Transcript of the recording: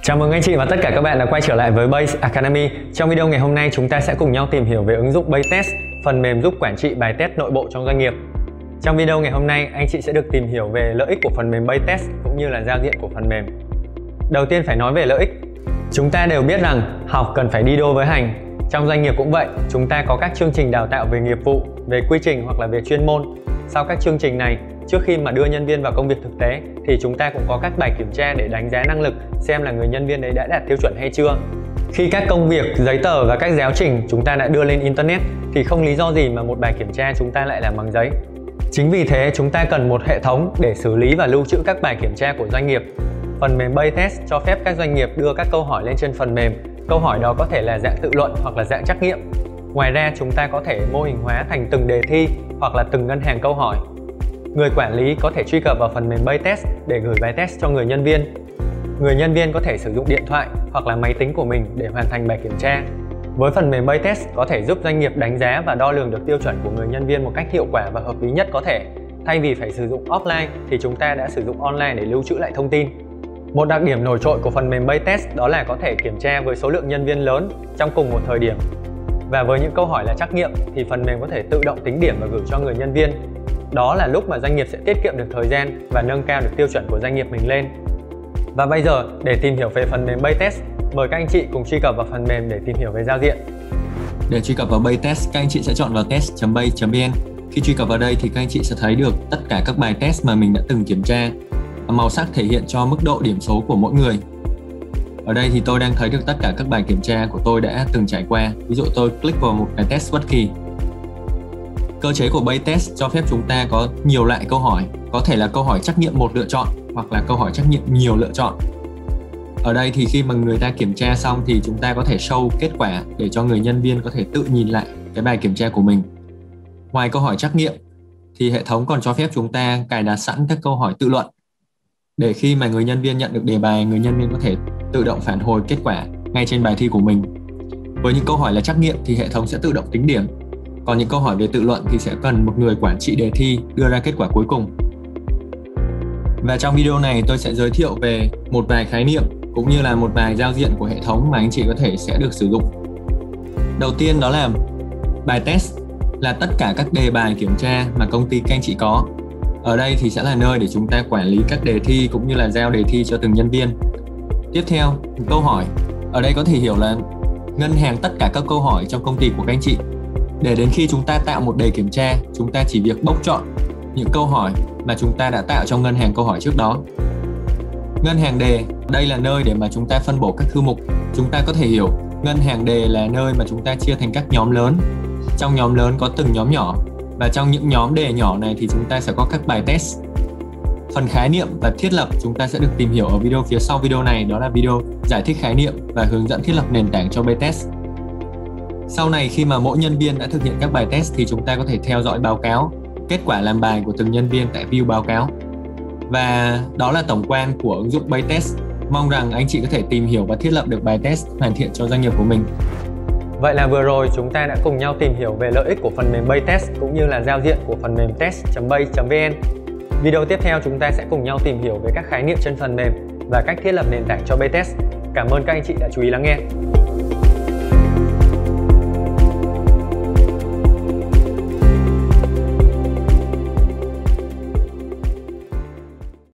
Chào mừng anh chị và tất cả các bạn đã quay trở lại với Base Academy. Trong video ngày hôm nay chúng ta sẽ cùng nhau tìm hiểu về ứng dụng Baytest, phần mềm giúp quản trị bài test nội bộ trong doanh nghiệp. Trong video ngày hôm nay anh chị sẽ được tìm hiểu về lợi ích của phần mềm Baytest cũng như là giao diện của phần mềm. Đầu tiên phải nói về lợi ích. Chúng ta đều biết rằng học cần phải đi đôi với hành. Trong doanh nghiệp cũng vậy, chúng ta có các chương trình đào tạo về nghiệp vụ, về quy trình hoặc là về chuyên môn. Sau các chương trình này, trước khi mà đưa nhân viên vào công việc thực tế thì chúng ta cũng có các bài kiểm tra để đánh giá năng lực, xem là người nhân viên đấy đã đạt tiêu chuẩn hay chưa. Khi các công việc, giấy tờ và các giáo trình chúng ta đã đưa lên Internet thì không lý do gì mà một bài kiểm tra chúng ta lại làm bằng giấy. Chính vì thế chúng ta cần một hệ thống để xử lý và lưu trữ các bài kiểm tra của doanh nghiệp. Phần mềm Baytest cho phép các doanh nghiệp đưa các câu hỏi lên trên phần mềm. Câu hỏi đó có thể là dạng tự luận hoặc là dạng trắc nghiệm. Ngoài ra chúng ta có thể mô hình hóa thành từng đề thi hoặc là từng ngân hàng câu hỏi. Người quản lý có thể truy cập vào phần mềm Baytest để gửi bài test cho người nhân viên. Người nhân viên có thể sử dụng điện thoại hoặc là máy tính của mình để hoàn thành bài kiểm tra. Với phần mềm Baytest có thể giúp doanh nghiệp đánh giá và đo lường được tiêu chuẩn của người nhân viên một cách hiệu quả và hợp lý nhất có thể. Thay vì phải sử dụng offline thì chúng ta đã sử dụng online để lưu trữ lại thông tin. Một đặc điểm nổi trội của phần mềm Baytest đó là có thể kiểm tra với số lượng nhân viên lớn trong cùng một thời điểm. Và với những câu hỏi là trắc nghiệm thì phần mềm có thể tự động tính điểm và gửi cho người nhân viên. Đó là lúc mà doanh nghiệp sẽ tiết kiệm được thời gian và nâng cao được tiêu chuẩn của doanh nghiệp mình lên. Và bây giờ để tìm hiểu về phần mềm Baytest, mời các anh chị cùng truy cập vào phần mềm để tìm hiểu về giao diện. Để truy cập vào Baytest, các anh chị sẽ chọn vào test.bay.vn. Khi truy cập vào đây thì các anh chị sẽ thấy được tất cả các bài test mà mình đã từng kiểm tra. Màu sắc thể hiện cho mức độ điểm số của mỗi người. Ở đây thì tôi đang thấy được tất cả các bài kiểm tra của tôi đã từng trải qua. Ví dụ tôi click vào một cái test bất kỳ. Cơ chế của Baytest cho phép chúng ta có nhiều loại câu hỏi, có thể là câu hỏi trắc nghiệm một lựa chọn hoặc là câu hỏi trắc nghiệm nhiều lựa chọn. Ở đây thì khi mà người ta kiểm tra xong thì chúng ta có thể show kết quả để cho người nhân viên có thể tự nhìn lại cái bài kiểm tra của mình. Ngoài câu hỏi trắc nghiệm thì hệ thống còn cho phép chúng ta cài đặt sẵn các câu hỏi tự luận để khi mà người nhân viên nhận được đề bài, người nhân viên có thể tự động phản hồi kết quả ngay trên bài thi của mình. Với những câu hỏi là trắc nghiệm thì hệ thống sẽ tự động tính điểm. Còn những câu hỏi về tự luận thì sẽ cần một người quản trị đề thi đưa ra kết quả cuối cùng. Và trong video này tôi sẽ giới thiệu về một vài khái niệm cũng như là một vài giao diện của hệ thống mà anh chị có thể sẽ được sử dụng. Đầu tiên đó là bài test là tất cả các đề bài kiểm tra mà công ty các anh chị có. Ở đây thì sẽ là nơi để chúng ta quản lý các đề thi cũng như là giao đề thi cho từng nhân viên. Tiếp theo, câu hỏi. Ở đây có thể hiểu là ngân hàng tất cả các câu hỏi trong công ty của các anh chị. Để đến khi chúng ta tạo một đề kiểm tra, chúng ta chỉ việc bốc chọn những câu hỏi mà chúng ta đã tạo trong ngân hàng câu hỏi trước đó. Ngân hàng đề, đây là nơi để mà chúng ta phân bổ các thư mục. Chúng ta có thể hiểu ngân hàng đề là nơi mà chúng ta chia thành các nhóm lớn. Trong nhóm lớn có từng nhóm nhỏ và trong những nhóm đề nhỏ này thì chúng ta sẽ có các bài test. Phần khái niệm và thiết lập chúng ta sẽ được tìm hiểu ở video phía sau video này, đó là video giải thích khái niệm và hướng dẫn thiết lập nền tảng cho Baytest. Sau này khi mà mỗi nhân viên đã thực hiện các bài test thì chúng ta có thể theo dõi báo cáo, kết quả làm bài của từng nhân viên tại view báo cáo. Và đó là tổng quan của ứng dụng Baytest. Mong rằng anh chị có thể tìm hiểu và thiết lập được bài test hoàn thiện cho doanh nghiệp của mình. Vậy là vừa rồi chúng ta đã cùng nhau tìm hiểu về lợi ích của phần mềm Baytest cũng như là giao diện của phần mềm test.bay.vn. Video tiếp theo chúng ta sẽ cùng nhau tìm hiểu về các khái niệm trên phần mềm và cách thiết lập nền tảng cho Baytest. Cảm ơn các anh chị đã chú ý lắng nghe.